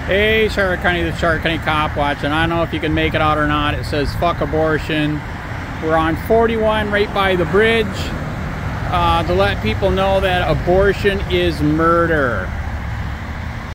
Hey, Charlotte County, the Charlotte County Cop watching. I don't know if you can make it out or not. It says fuck abortion. We're on 41 right by the bridge to let people know that abortion is murder.